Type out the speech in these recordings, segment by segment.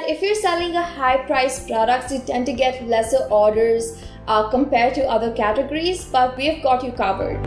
if you're selling a high-priced product, you tend to get lesser orders compared to other categories, but we have got you covered.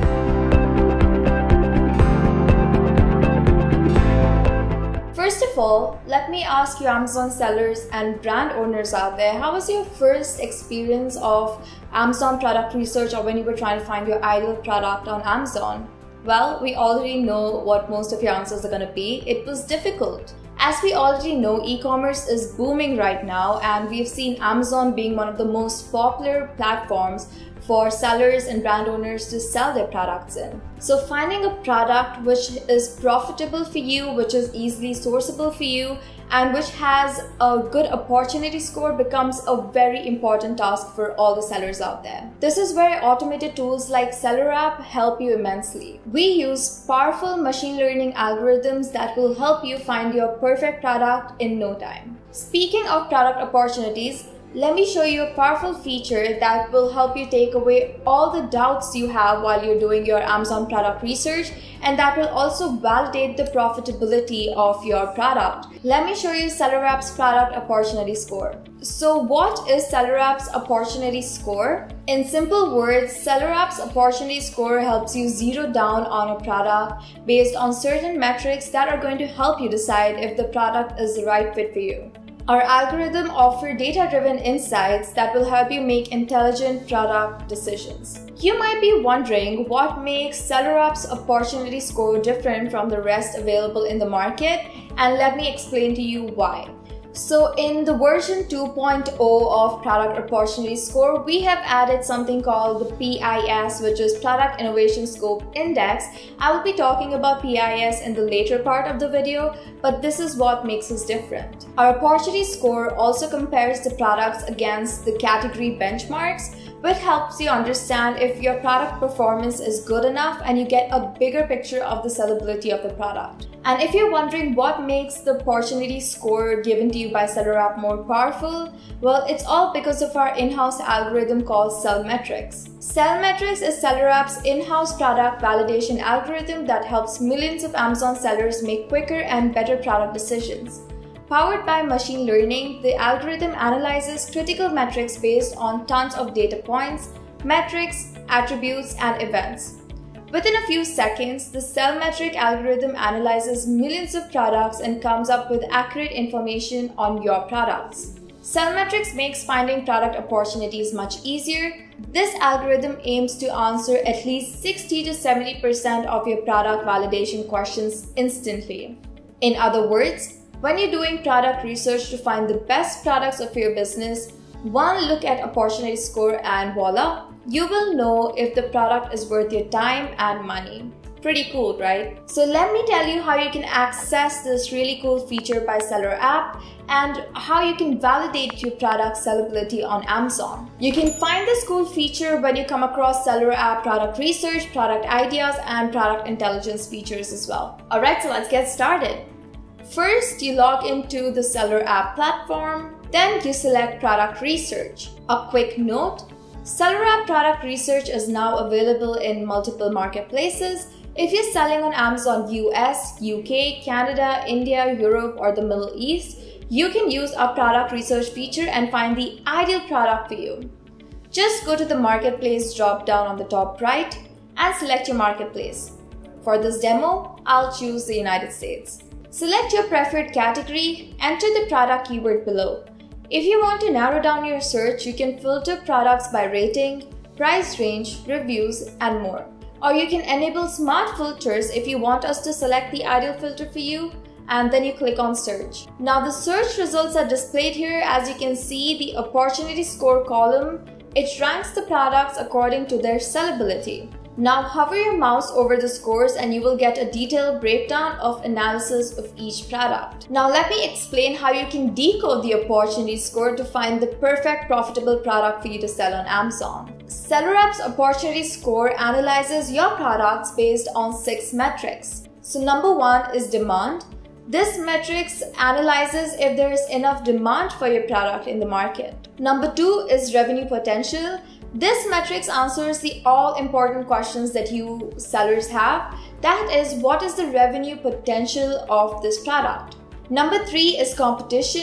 First of all, let me ask you Amazon sellers and brand owners out there, how was your first experience of Amazon product research, or when you were trying to find your ideal product on Amazon? Well, we already know what most of your answers are going to be. It was difficult. As we already know, e-commerce is booming right now, and we've seen Amazon being one of the most popular platforms for sellers and brand owners to sell their products in. So finding a product which is profitable for you, which is easily sourceable for you, and which has a good opportunity score becomes a very important task for all the sellers out there. This is where automated tools like SellerApp help you immensely. We use powerful machine learning algorithms that will help you find your perfect product in no time. Speaking of product opportunities, let me show you a powerful feature that will help you take away all the doubts you have while you're doing your Amazon product research, and that will also validate the profitability of your product. Let me show you SellerApp's product opportunity score. So what is SellerApp's opportunity score? In simple words, SellerApp's opportunity score helps you zero down on a product based on certain metrics that are going to help you decide if the product is the right fit for you. Our algorithm offers data-driven insights that will help you make intelligent product decisions. You might be wondering what makes SellerApp's opportunity score different from the rest available in the market, and let me explain to you why. So in the version 2.0 of Product Opportunity Score, we have added something called the PIS, which is Product Innovation Scope Index. I will be talking about PIS in the later part of the video, but this is what makes us different. Our opportunity score also compares the products against the category benchmarks, which helps you understand if your product performance is good enough and you get a bigger picture of the sellability of the product. And if you're wondering what makes the opportunity score given to you by SellerApp more powerful, well, it's all because of our in-house algorithm called Sellmetrics. Sellmetrics is SellerApp's in-house product validation algorithm that helps millions of Amazon sellers make quicker and better product decisions. Powered by machine learning, the algorithm analyzes critical metrics based on tons of data points, metrics, attributes, and events. Within a few seconds, the Sellmetric algorithm analyzes millions of products and comes up with accurate information on your products. Sellmetrics makes finding product opportunities much easier. This algorithm aims to answer at least 60 to 70% of your product validation questions instantly. In other words, when you're doing product research to find the best products of your business, one look at opportunity score and voila, you will know if the product is worth your time and money. Pretty cool, right? So let me tell you how you can access this really cool feature by SellerApp and how you can validate your product sellability on Amazon. You can find this cool feature when you come across SellerApp product research, product ideas, and product intelligence features as well. Alright, so let's get started. First, you log into the SellerApp platform, then you select Product Research. A quick note, SellerApp Product Research is now available in multiple marketplaces. If you're selling on Amazon US, UK, Canada, India, Europe, or the Middle East, you can use our Product Research feature and find the ideal product for you. Just go to the Marketplace drop-down on the top right and select your marketplace. For this demo, I'll choose the United States. Select your preferred category, enter the product keyword below. If you want to narrow down your search, you can filter products by rating, price range, reviews, and more. Or you can enable smart filters if you want us to select the ideal filter for you, and then you click on search. Now the search results are displayed here. As you can see, the opportunity score column, it ranks the products according to their sellability. Now hover your mouse over the scores and you will get a detailed breakdown of analysis of each product. Now let me explain how you can decode the opportunity score to find the perfect profitable product for you to sell on Amazon. SellerApp's opportunity score analyzes your products based on 6 metrics. So number 1 is demand. This metrics analyzes if there is enough demand for your product in the market. Number 2 is revenue potential. This metrics answers the all-important questions that you sellers have. That is, what is the revenue potential of this product? Number 3 is competition.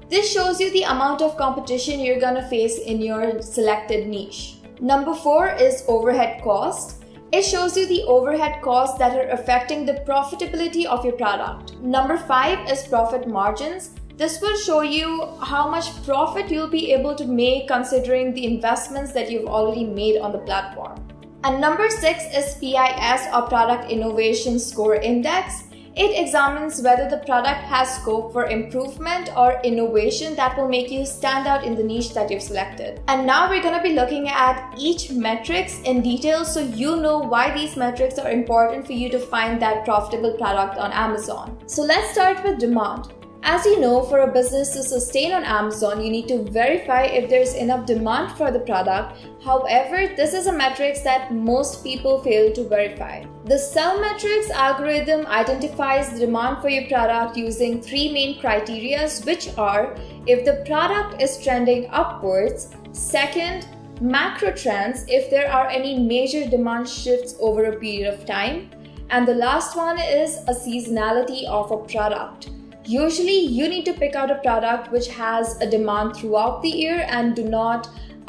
This shows you the amount of competition you're gonna face in your selected niche. Number 4 is overhead cost. It shows you the overhead costs that are affecting the profitability of your product. Number 5 is profit margins. This will show you how much profit you'll be able to make considering the investments that you've already made on the platform. And number 6 is PIS, or Product Innovation Score Index. It examines whether the product has scope for improvement or innovation that will make you stand out in the niche that you've selected. And now we're going to be looking at each metrics in detail so you know why these metrics are important for you to find that profitable product on Amazon. So let's start with demand. As you know, for a business to sustain on Amazon, you need to verify if there's enough demand for the product. However, this is a metric that most people fail to verify. The Sell Metrics algorithm identifies the demand for your product using 3 main criteria, which are if the product is trending upwards, second, macro trends, if there are any major demand shifts over a period of time, and the last one is a seasonality of a product. Usually, you need to pick out a product which has a demand throughout the year and do not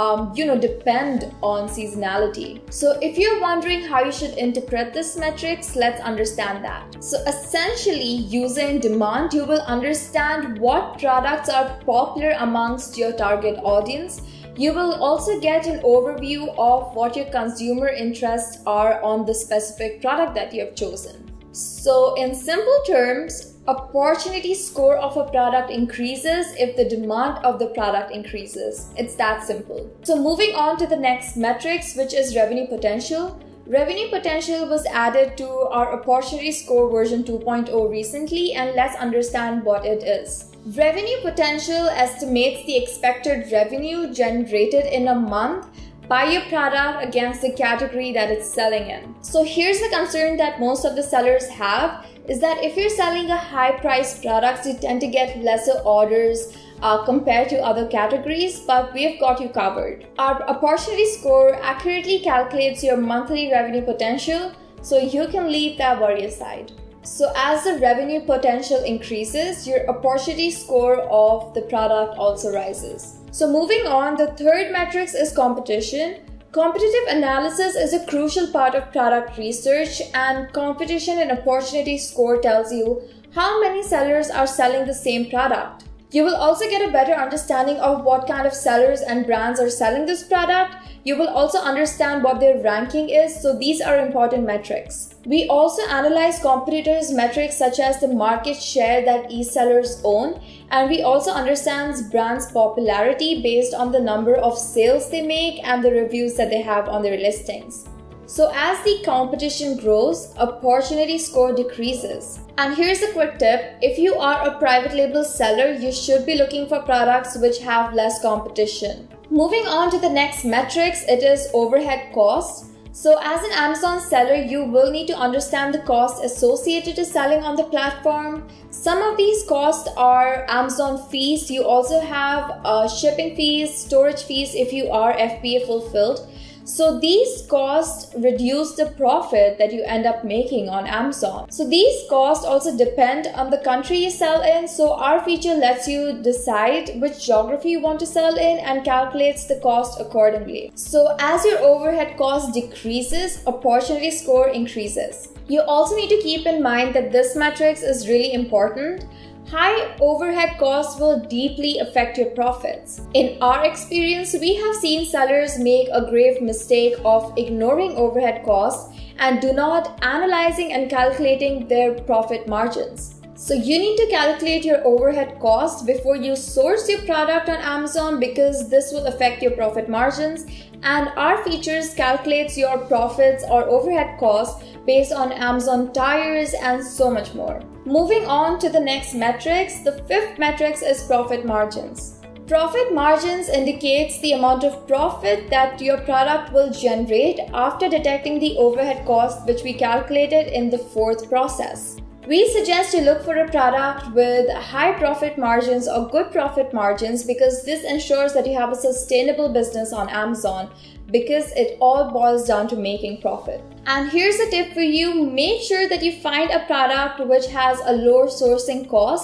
depend on seasonality. So if you're wondering how you should interpret this metrics, let's understand that. So essentially, using demand, you will understand what products are popular amongst your target audience. You will also get an overview of what your consumer interests are on the specific product that you have chosen. So in simple terms, opportunity score of a product increases if the demand of the product increases. It's that simple. So moving on to the next metrics, which is revenue potential. Revenue potential was added to our opportunity score version 2.0 recently, and let's understand what it is. Revenue potential estimates the expected revenue generated in a month by your product against the category that it's selling in. So here's the concern that most of the sellers have is that if you're selling a high-priced products, you tend to get lesser orders compared to other categories, but we've got you covered. Our opportunity score accurately calculates your monthly revenue potential, so you can leave that worry aside. So as the revenue potential increases, your opportunity score of the product also rises. So moving on, the third metrics is competition. Competitive analysis is a crucial part of product research, and competition and opportunity score tells you how many sellers are selling the same product. You will also get a better understanding of what kind of sellers and brands are selling this product. You will also understand what their ranking is, so these are important metrics. We also analyze competitors' metrics such as the market share that e-sellers own, and we also understand brands' popularity based on the number of sales they make and the reviews that they have on their listings. So as the competition grows, opportunity score decreases. And here's a quick tip. If you are a private label seller, you should be looking for products which have less competition. Moving on to the next metrics, it is overhead costs. So as an Amazon seller, you will need to understand the costs associated to selling on the platform. Some of these costs are Amazon fees. You also have shipping fees, storage fees if you are FBA fulfilled. So these costs reduce the profit that you end up making on Amazon. So these costs also depend on the country you sell in. So our feature lets you decide which geography you want to sell in and calculates the cost accordingly. So as your overhead cost decreases, opportunity score increases. You also need to keep in mind that this metrics is really important. High overhead costs will deeply affect your profits. In our experience, we have seen sellers make a grave mistake of ignoring overhead costs and do not analyzing and calculating their profit margins. So you need to calculate your overhead costs before you source your product on Amazon because this will affect your profit margins, and our features calculates your profits or overhead costs based on Amazon tires and so much more. Moving on to the next metrics, the fifth metrics is profit margins. Profit margins indicates the amount of profit that your product will generate after detecting the overhead costs, which we calculated in the fourth process. We suggest you look for a product with high profit margins or good profit margins because this ensures that you have a sustainable business on Amazon, because it all boils down to making profit. And here's a tip for you: make sure that you find a product which has a lower sourcing cost.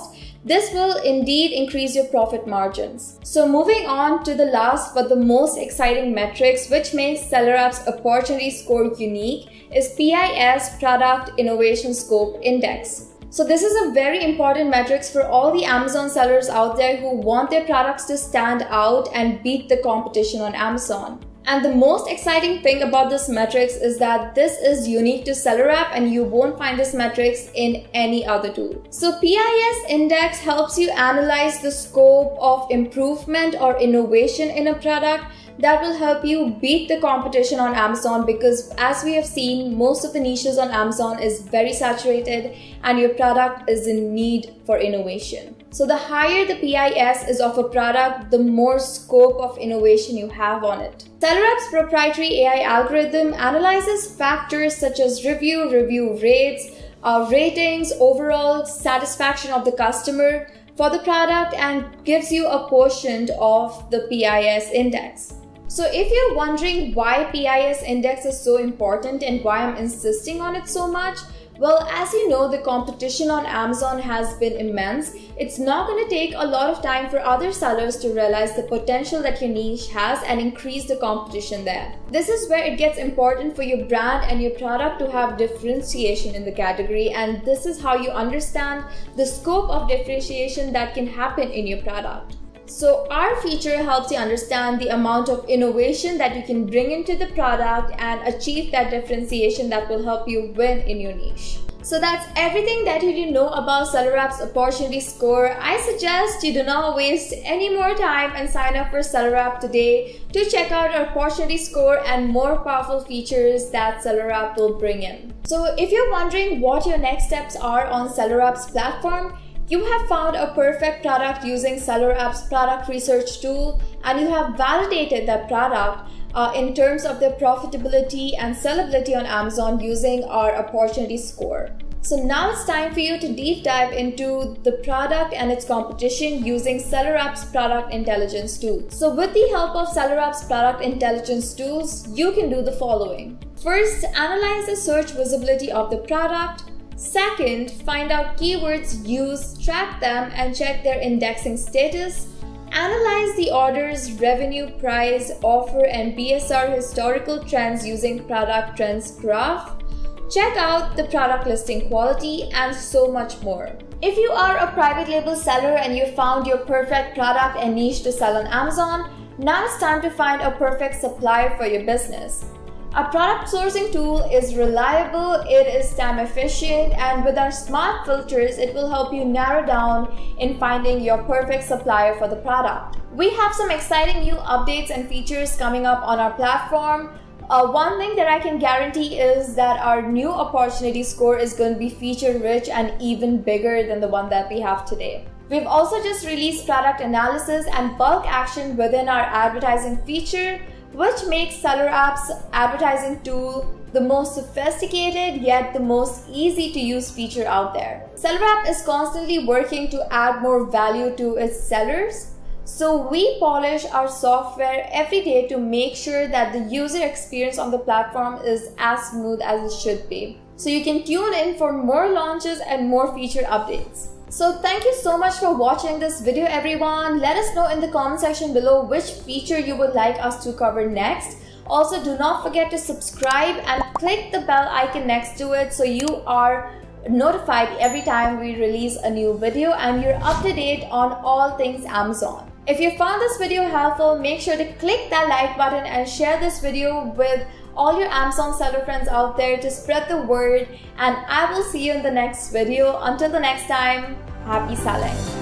This will indeed increase your profit margins. So moving on to the last but the most exciting metrics which makes SellerApp's opportunity score unique is PIS, Product Innovation Scope Index. So this is a very important metrics for all the Amazon sellers out there who want their products to stand out and beat the competition on Amazon. And the most exciting thing about this metrics is that this is unique to SellerApp and you won't find this metrics in any other tool. So PIS index helps you analyze the scope of improvement or innovation in a product that will help you beat the competition on Amazon, because as we have seen, most of the niches on Amazon is very saturated and your product is in need for innovation. So the higher the PIS is of a product, the more scope of innovation you have on it. SellerApp's proprietary AI algorithm analyzes factors such as review rates, ratings, overall satisfaction of the customer for the product, and gives you a quotient of the PIS index. So if you're wondering why PIS index is so important and why I'm insisting on it so much, well, as you know, the competition on Amazon has been immense. It's not going to take a lot of time for other sellers to realize the potential that your niche has and increase the competition there. This is where it gets important for your brand and your product to have differentiation in the category, and this is how you understand the scope of differentiation that can happen in your product. So our feature helps you understand the amount of innovation that you can bring into the product and achieve that differentiation that will help you win in your niche. So that's everything that you need to know about SellerApp's opportunity score. I suggest you do not waste any more time and sign up for SellerApp today to check out our opportunity score and more powerful features that SellerApp will bring in. So if you're wondering what your next steps are on SellerApp's platform, you have found a perfect product using SellerApp's product research tool, and you have validated that product in terms of their profitability and sellability on Amazon using our opportunity score. So now it's time for you to deep dive into the product and its competition using SellerApp's product intelligence tool. So with the help of SellerApp's product intelligence tools, you can do the following. First, analyze the search visibility of the product. Second, find out keywords used, track them, and check their indexing status. Analyze the order's revenue, price, offer, and BSR historical trends using product trends graph. Check out the product listing quality, and so much more. If you are a private label seller and you found your perfect product and niche to sell on Amazon, now it's time to find a perfect supplier for your business. Our product sourcing tool is reliable, it is time efficient, and with our smart filters, it will help you narrow down in finding your perfect supplier for the product. We have some exciting new updates and features coming up on our platform. One thing that I can guarantee is that our new opportunity score is going to be feature rich and even bigger than the one that we have today. We've also just released product analysis and bulk action within our advertising feature, which makes SellerApp's advertising tool the most sophisticated yet the most easy to use feature out there. SellerApp is constantly working to add more value to its sellers, so we polish our software every day to make sure that the user experience on the platform is as smooth as it should be. So you can tune in for more launches and more feature updates. So thank you so much for watching this video, everyone. Let us know in the comment section below which feature you would like us to cover next. Also, do not forget to subscribe and click the bell icon next to it so you are notified every time we release a new video and you're up to date on all things Amazon. If you found this video helpful, make sure to click that like button and share this video with all your Amazon seller friends out there to spread the word, and I will see you in the next video. Until the next time, happy selling.